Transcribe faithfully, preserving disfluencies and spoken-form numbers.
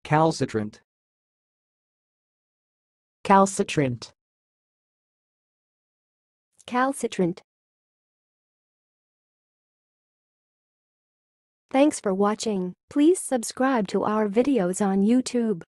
calcitrant, calcitrant, calcitrant. Thanks for watching. Please subscribe to our videos on YouTube.